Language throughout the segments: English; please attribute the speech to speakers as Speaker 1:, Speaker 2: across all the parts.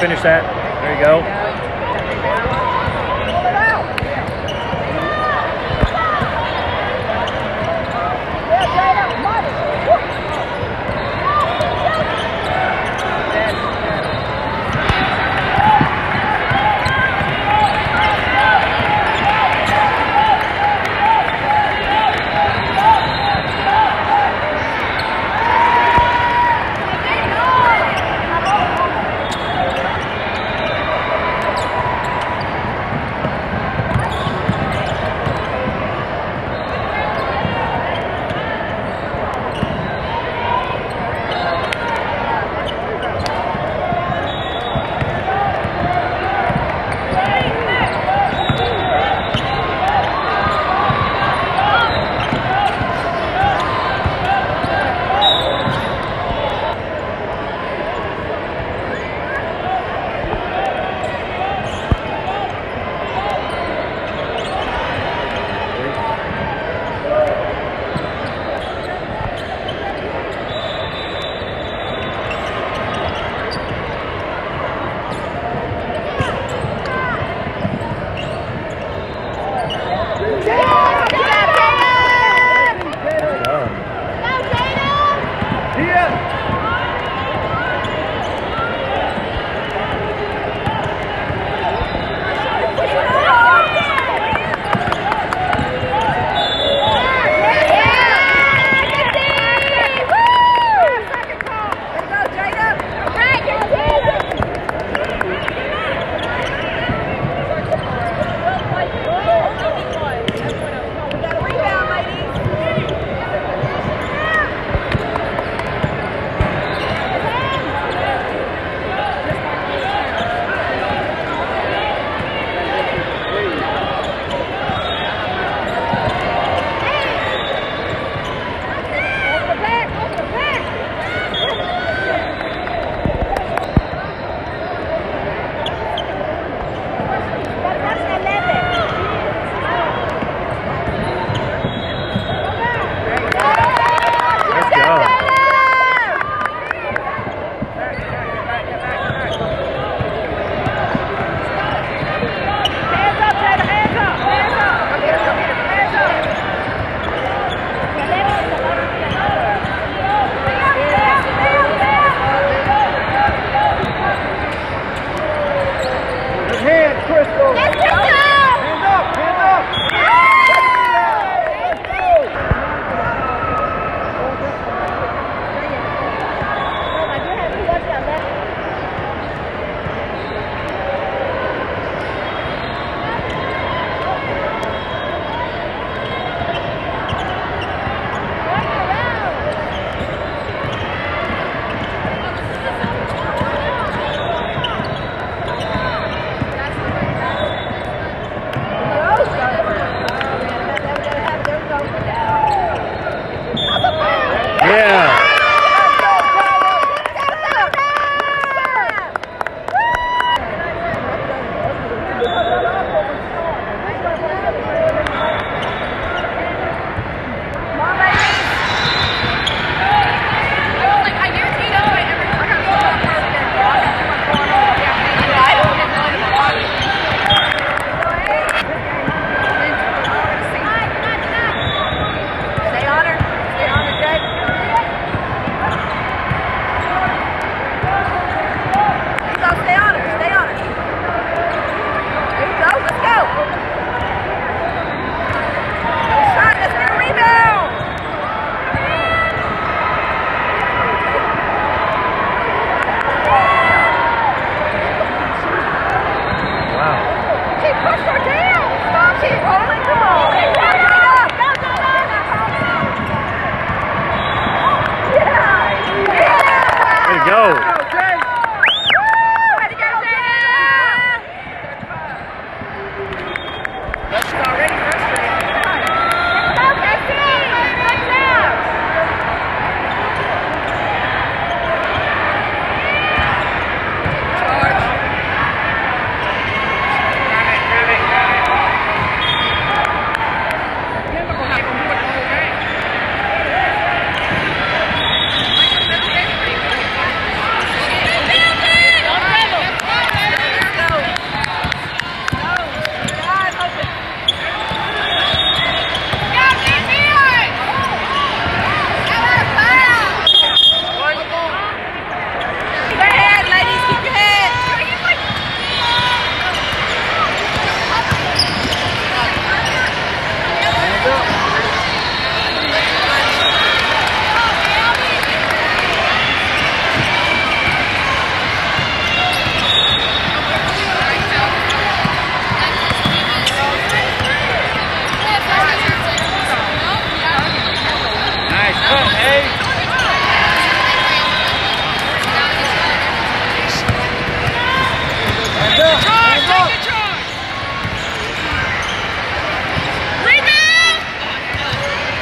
Speaker 1: finish that. There you go.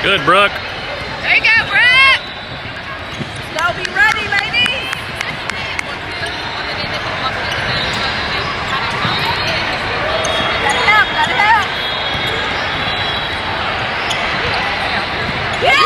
Speaker 1: Good, Brooke.
Speaker 2: There you go, Brooke. So be ready, ladies. Gotta help, gotta help. Yeah!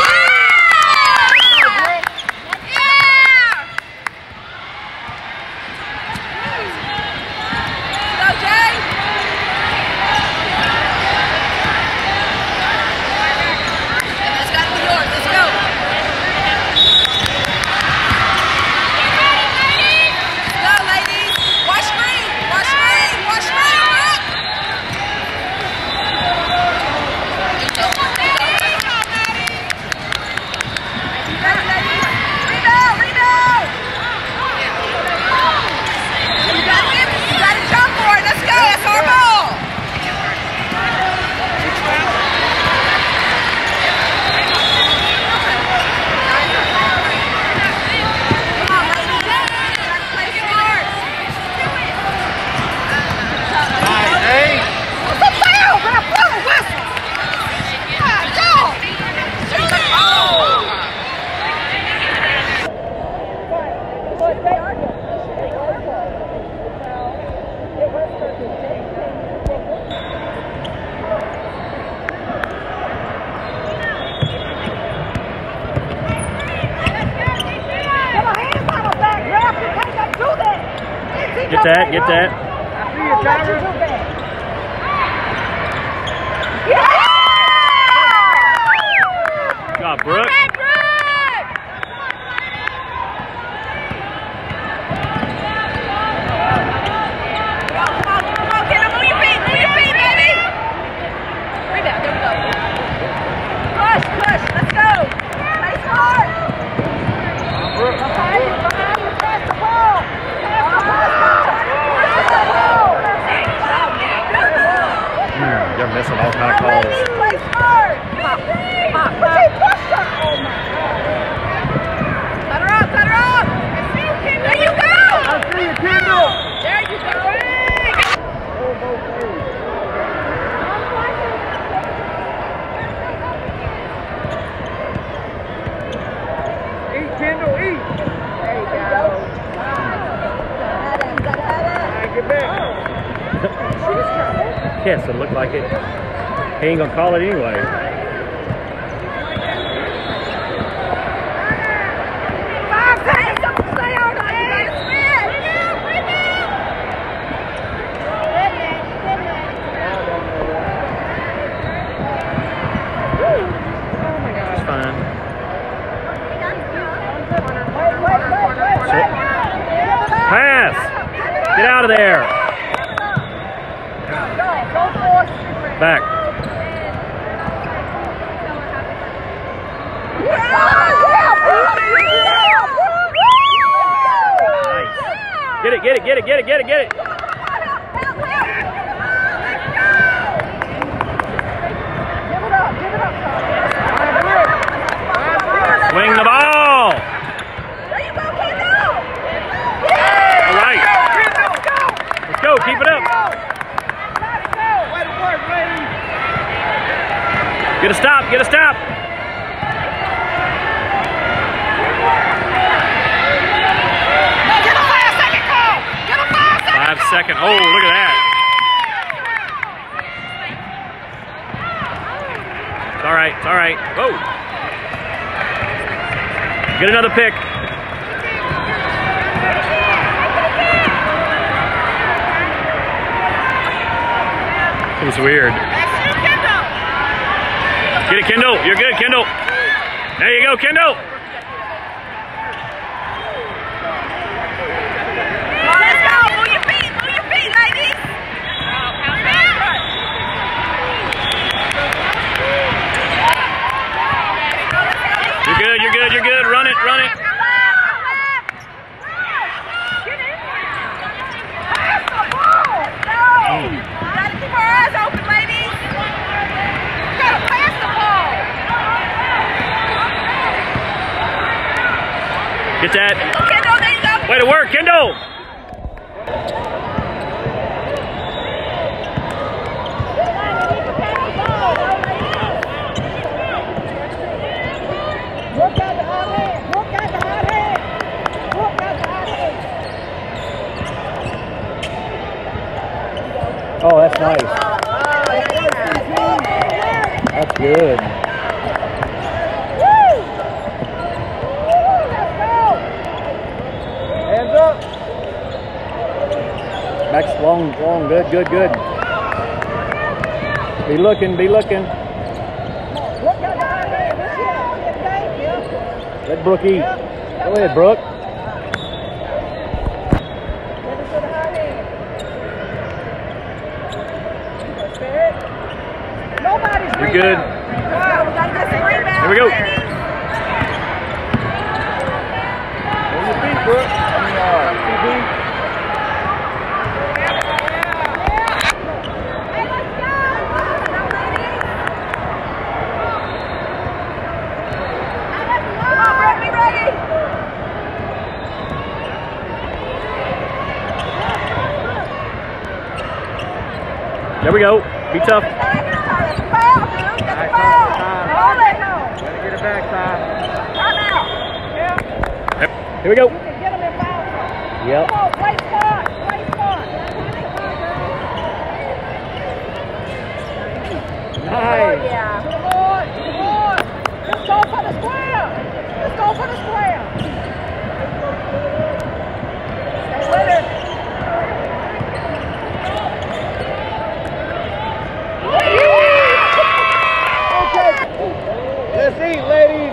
Speaker 1: Get that.
Speaker 3: I see you, Tyler.
Speaker 1: Good job, Brooke. They're missing all kind of calls.
Speaker 2: Cut her up, cut her up. There you go.
Speaker 3: I see you, Kendall.
Speaker 2: There you go.
Speaker 3: Eat, Kendall, eat.
Speaker 2: There you go.
Speaker 3: Get back.
Speaker 1: Yes, it looked like it. He ain't gonna call it anyway. It's fine. Pass! Get out of there! Back. Nice. Get it, get it, get it, get it, get it, get it. Swing the ball. All right. Let's go, keep it up. Get a stop, get a stop.
Speaker 2: Get a 5-second call. Get a 5-second
Speaker 1: 5 second. Oh, look at that. It's all right, it's all right. Whoa. Get another pick. It was weird. Get it, Kendall. You're good, Kendall. There you go, Kendall.
Speaker 2: Let's go. Move your feet, ladies.
Speaker 1: You're good, you're good, you're good. Run it, run it.
Speaker 2: Gotta keep our eyes open, ladies. Gotta pass the ball.
Speaker 1: Get that.
Speaker 2: Kendall, there you go.
Speaker 1: Way to work, Kendall. Oh, that's nice. That's good.
Speaker 3: Hands up.
Speaker 1: Back's long, good, good, good. Be looking, be looking. Let Brooke eat. Go ahead, Brooke. You're good. Here we go.
Speaker 3: On your feet, Brooke. CB.
Speaker 1: There we go. Be tough.
Speaker 3: Gotta get it back, Ty.
Speaker 1: Yep. Here we go. Yep.
Speaker 3: Nice.
Speaker 2: Let's go for the square. Let's go for the square. Stay with her.
Speaker 3: Let's eat, ladies.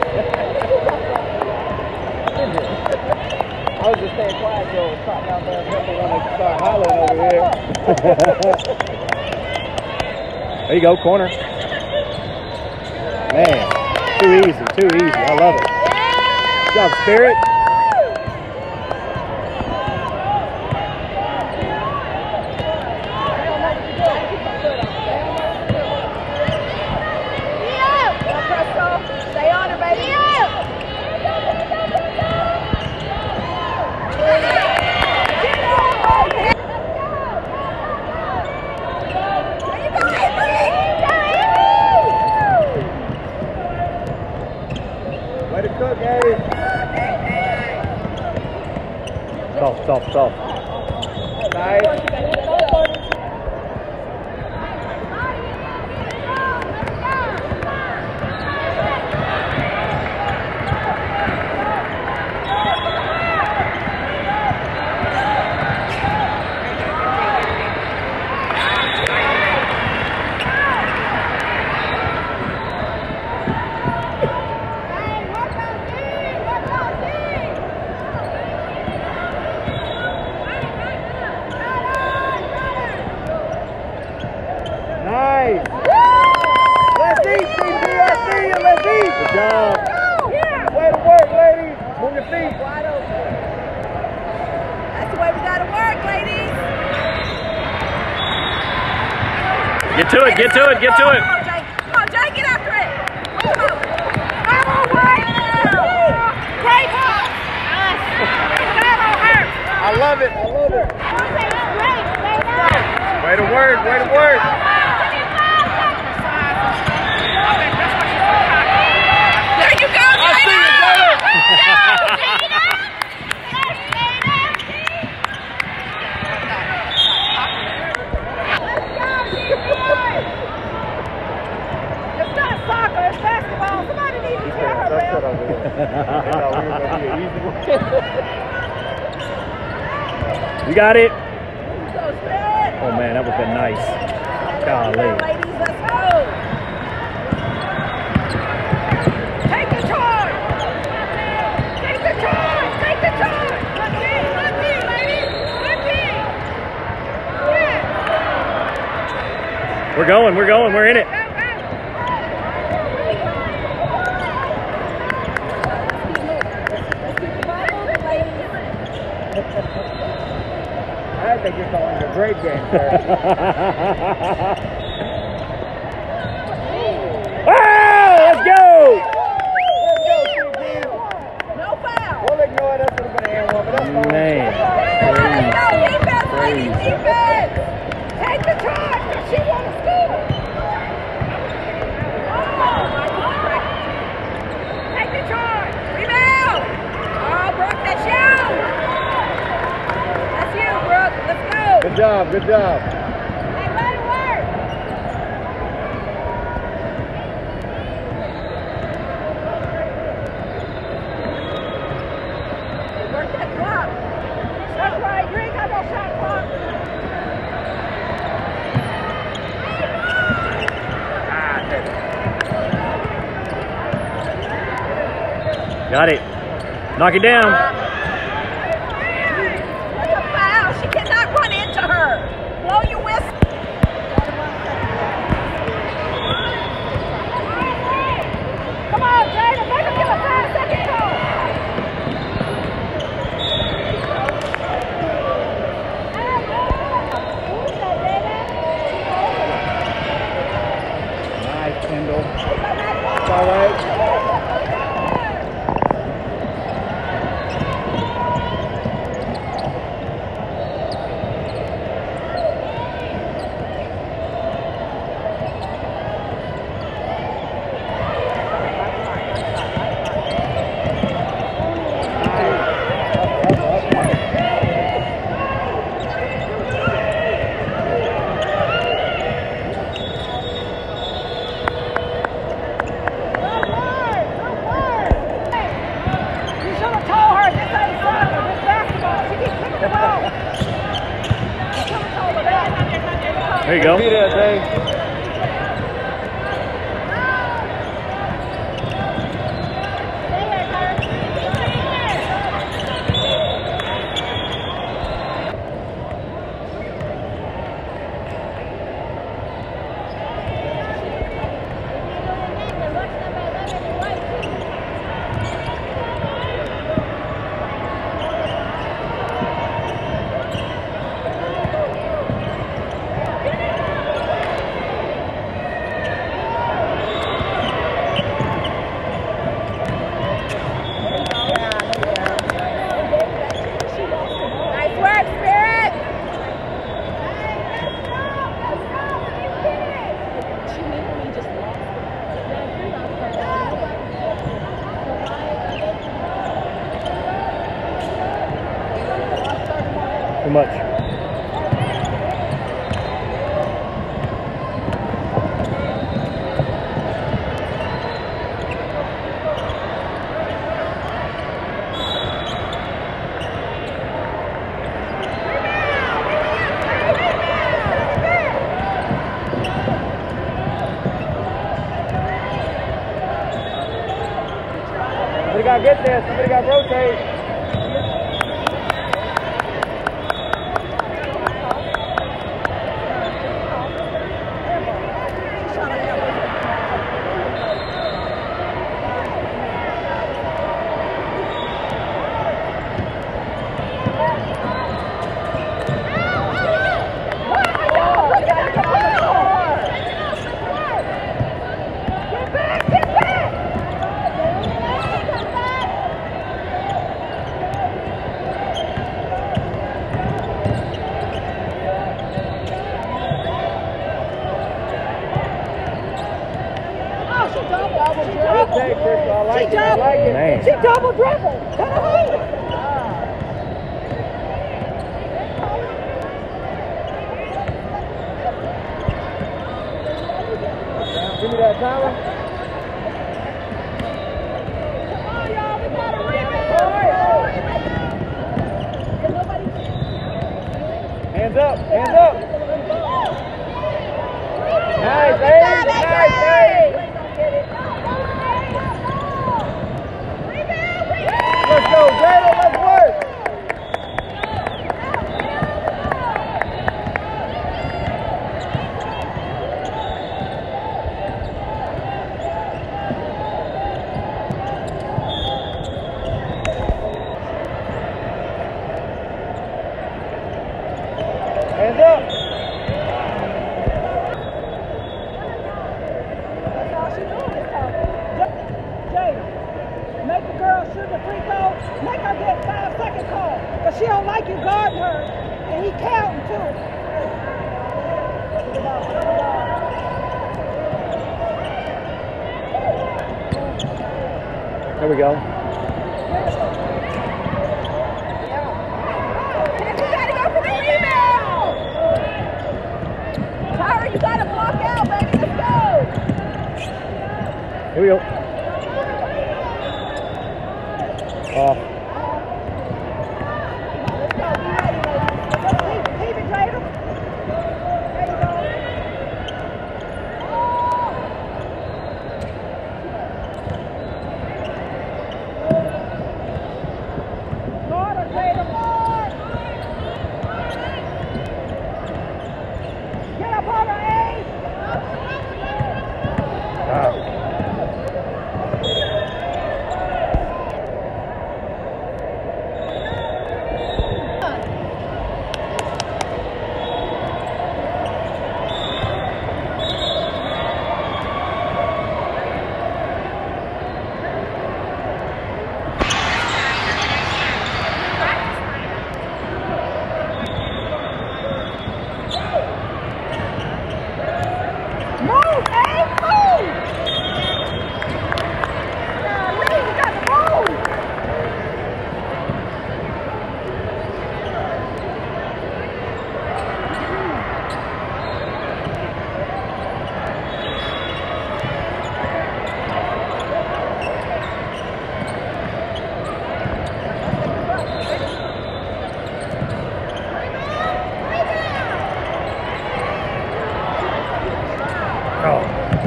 Speaker 3: I was just staying quiet, Joe. Was popping out there and helping when they start hollering over here.
Speaker 1: There you go, corner. Man, too easy, too easy. I love it. Good job, Spirit.
Speaker 2: Stay on her, baby.
Speaker 3: Way to cook, Eddie.
Speaker 1: Soft, soft, soft.
Speaker 3: Nice. Nice. Let's eat, CP. I see you. Let's eat.
Speaker 1: Good job.
Speaker 3: Way to work, ladies. Move your feet.
Speaker 2: Wide open. That's the way we gotta work, ladies.
Speaker 1: Get to it, get to it, get to it.
Speaker 2: Come on, Jay. Come on, Jay, get after it. Come on. Come on, Wade. Great ball. That don't hurt.
Speaker 3: I love it. I love it. Way to work. Way to work.
Speaker 2: There you go,
Speaker 3: I see you,
Speaker 2: It's not soccer, it's basketball. Somebody needs to tell her,
Speaker 1: You got it.
Speaker 2: Go, Spirit.
Speaker 1: Oh man, that was been nice. Golly.
Speaker 2: Ladies, let's go. Take the charge. Take the charge. Take the charge. Good team, ladies. Good team. Yeah.
Speaker 1: We're going, we're in it.
Speaker 3: I think you're calling it a great game, sir.
Speaker 1: Let's go!
Speaker 2: No foul.
Speaker 3: We'll ignore it. That would have been an air one, but that's fine.
Speaker 1: Man.
Speaker 2: Defense, ladies, defense. Take the charge, because she wants to score. Take the charge. Rebound. Oh, Brooke, that's you. That's you, Brooke. Let's go.
Speaker 3: Good job. Good job.
Speaker 1: Got it. Knock it down.
Speaker 2: That's a foul. She cannot run into her. Blow your whistle. Come on, Jada. Make her give a 5-second call.
Speaker 3: Nice, Kendall. It's all right.
Speaker 1: There you go.
Speaker 3: Be there, Dave.
Speaker 1: Too much.
Speaker 3: Somebody got to get there. Somebody got to rotate.
Speaker 2: She double dribbled.
Speaker 3: Give me that, Tyler.
Speaker 2: Come on, y'all. We got a rebound.
Speaker 3: Hands up. Hands up. Nice, Abe. Nice, Abe. Let's go, Jada. Let's work. Hands up.
Speaker 2: That's all she doing is talking. Jada, make the girl shoot the free throw. Make her get 5-second call. Because she don't like you guarding her. And he counting too.
Speaker 1: There we go.
Speaker 2: You gotta block out, baby. Let's go.
Speaker 1: Here we go. Off.
Speaker 2: Let's go. Be ready, ladies. Keep it, Jada. There you go.
Speaker 1: Oh.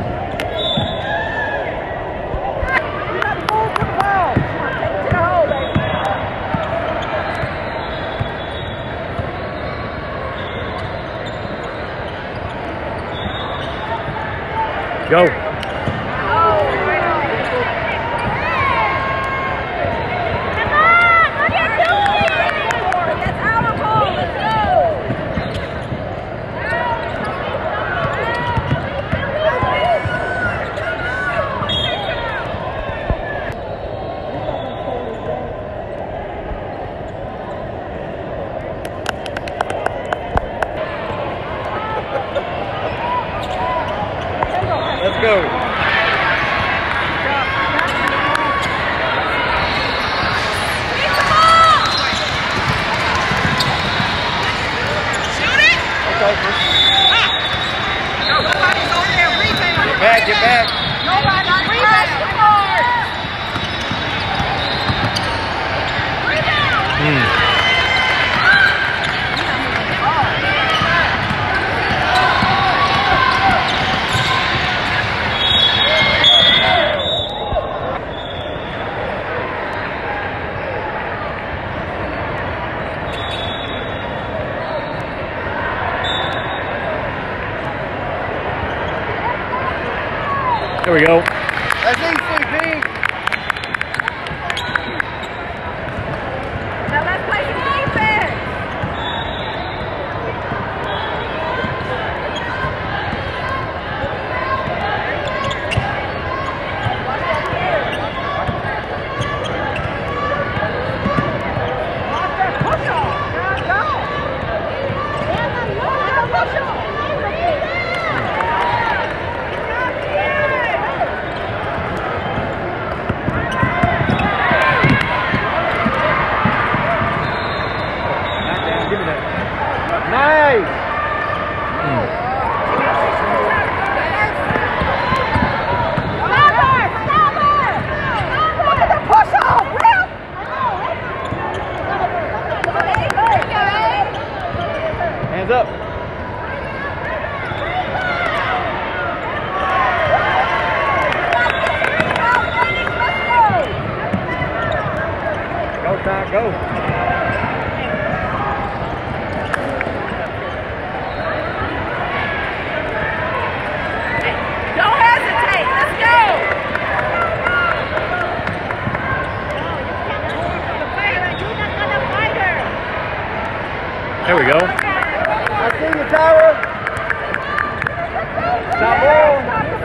Speaker 2: You got to move to the ball. Come on, take it to the hole, baby.
Speaker 1: Go.
Speaker 3: Let's go. Get back.
Speaker 2: Nobody rebound.
Speaker 1: There we go.
Speaker 3: That's ECP.
Speaker 2: Now let's play some defense. Watch that push off. Go. Push off.
Speaker 3: Nice.
Speaker 2: Look at the push off, Will.
Speaker 3: Hands up. Go, Ty, go.
Speaker 2: Don't hesitate. Let's go.
Speaker 1: There we go.
Speaker 3: I see you, Tyler. Stop ball.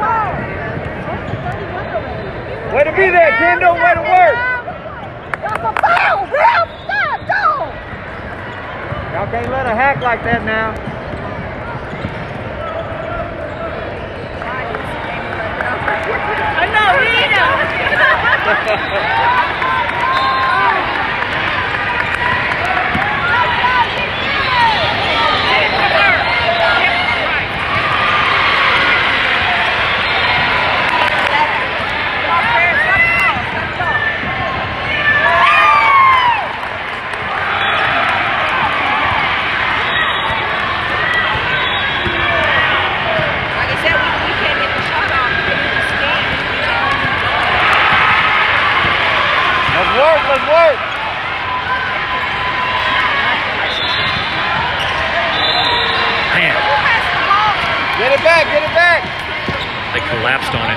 Speaker 3: Way to be there, Kendall. Way to work.
Speaker 2: That's a foul, Will. God, dog.
Speaker 3: Y'all can't let her hack like that now.
Speaker 2: I know,
Speaker 3: Let's work.
Speaker 1: Man,
Speaker 3: Get it back, get it back.
Speaker 1: they collapsed on it.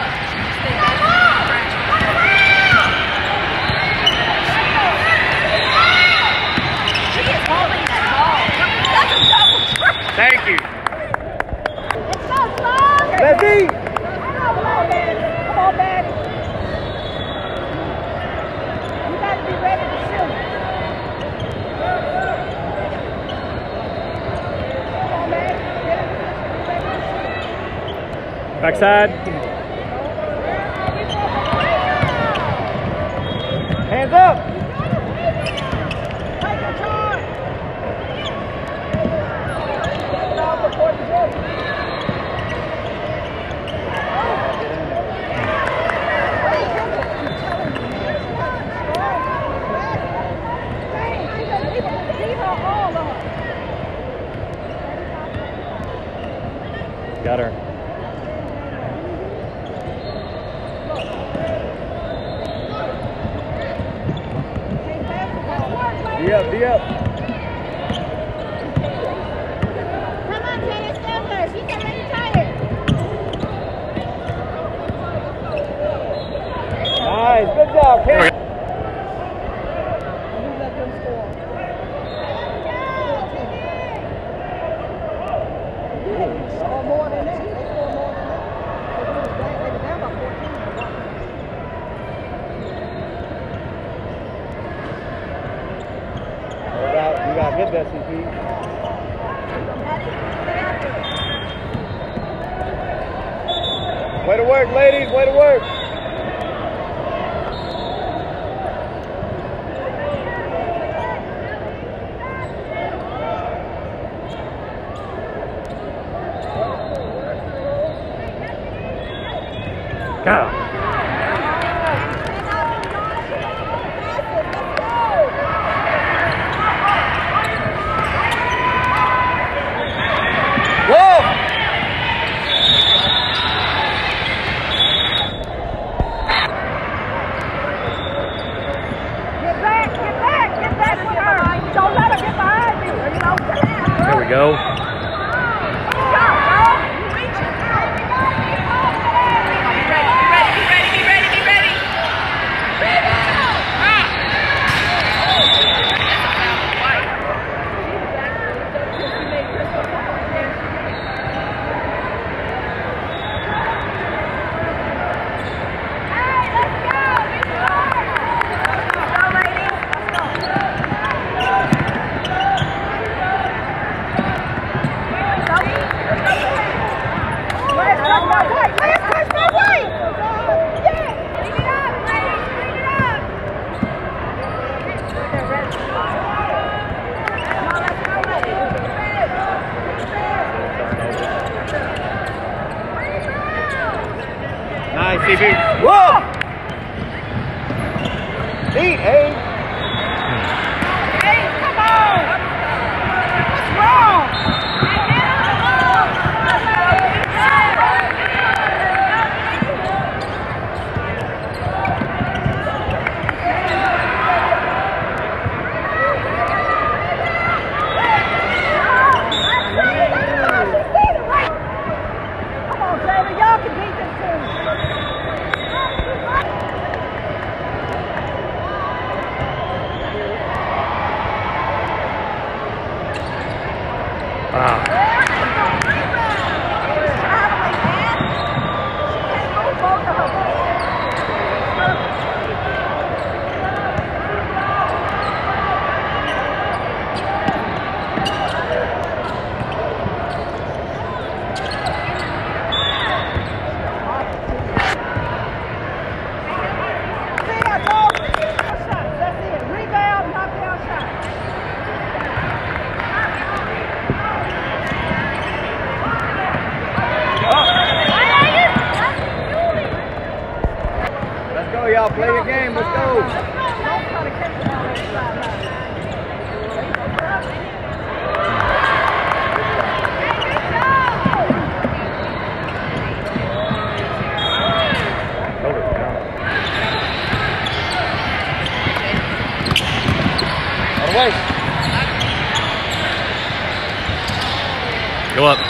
Speaker 3: Thank you. Let's eat.
Speaker 2: Come on, Daddy. Come on, Daddy. You got to be ready to shoot. Come on, man. Get in position. Be ready to shoot.
Speaker 1: Backside.
Speaker 3: Hands up.
Speaker 2: Take your time. Take it off before you go.
Speaker 1: Got her.
Speaker 3: D up, D up.
Speaker 4: Come on, Taylor, stand there. She's already tired.
Speaker 3: Nice, good job, Karen.
Speaker 2: You let them score. They score more than that. They score more than that. They was down by 14.
Speaker 3: You gotta get that, CP. Way to work, ladies. Way to work.
Speaker 1: Go. There we go.
Speaker 3: Nice, CP. Whoa! Neat, hey.
Speaker 2: Hey, come on! What's wrong? Come on, Taylor, y'all can beat this team.
Speaker 1: Wow.
Speaker 3: Let's go, y'all. Play your game. Let's go. All the way.
Speaker 1: Go up.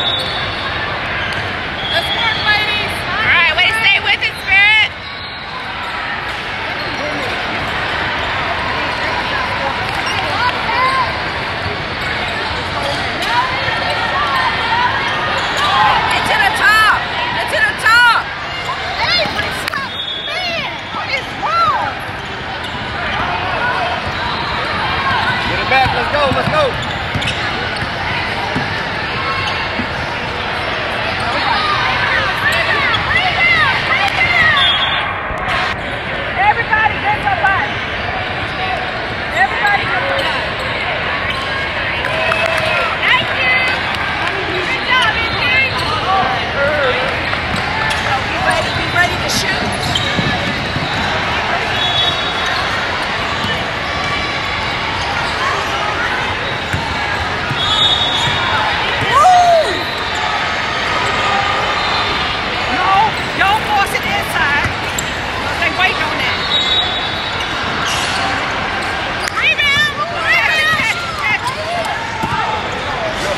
Speaker 4: Let's work, ladies. All right, way to stay with it, Spirit.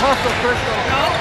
Speaker 3: Hustle, Crystal.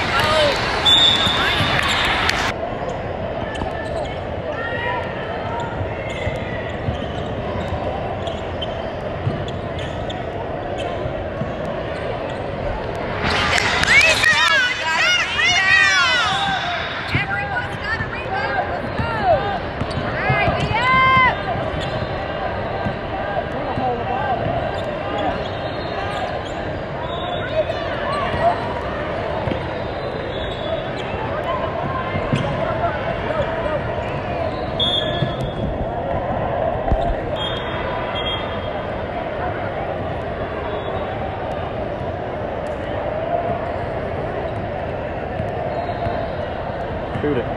Speaker 1: Shoot it.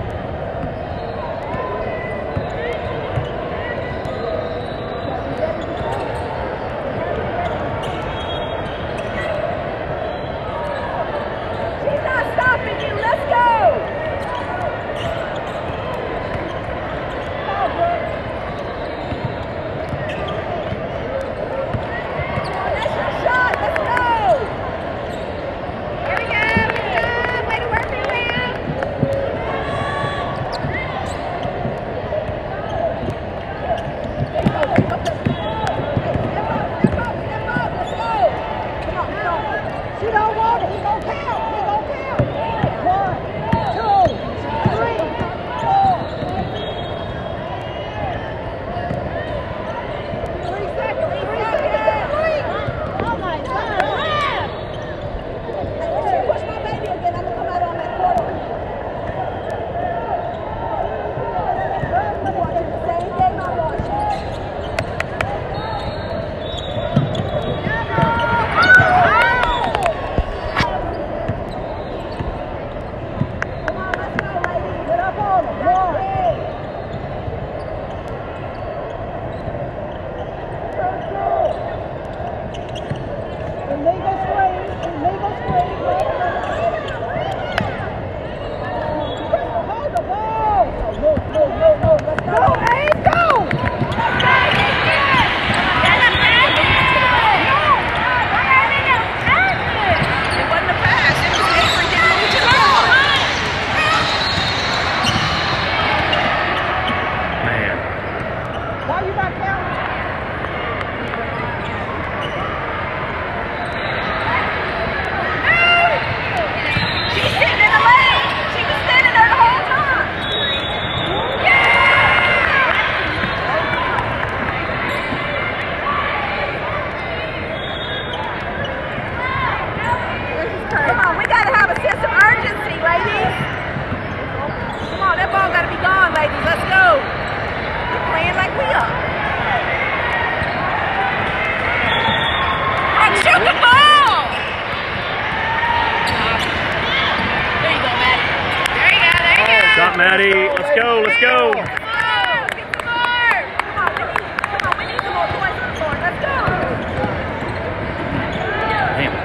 Speaker 2: She's not stopping you. Let's go. Come on, Brooke. That's your shot. Let's go.
Speaker 4: Here we go. Good. Way to work it, Liam.
Speaker 2: She don't want it. He gonna count. He gonna count. 1, 2, 3, 4. 3 seconds. 3 seconds. Oh my God. If she push my baby again, I'm gonna come out on that quarter. I'm watching the same game I'm watching. Come on, let's go, ladies. Get up on them. 1. Illegal screen. Illegal screen. Hold the ball. No. Let's go. Go, Abe, go.
Speaker 4: It wasn't a pass. It was Avery getting moved to the ball.
Speaker 1: Man.
Speaker 2: Why you not counting?
Speaker 4: She's sitting in the lane. She was standing there the whole time. Come on, we gotta have a sense of urgency, ladies. Come on, that ball gotta be gone, ladies. Let's go. We're playing like we are. Oh, shoot the ball! There you go, Maddie. There you go.
Speaker 1: Shot, Maddie. Let's go. Let's go.
Speaker 4: Get some more. Come on, we need some more points on the board. Let's go.
Speaker 1: Damn.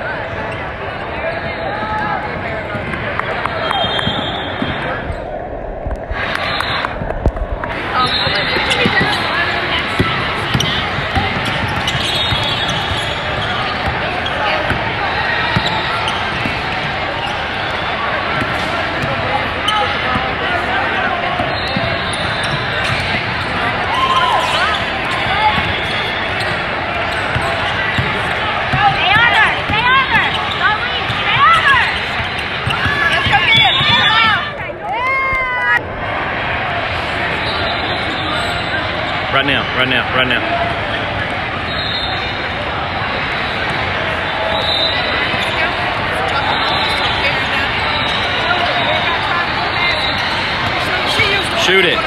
Speaker 1: Right now. Shoot it.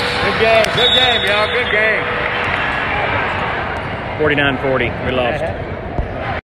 Speaker 3: Good game, y'all. Good game.
Speaker 1: 49-40. We lost.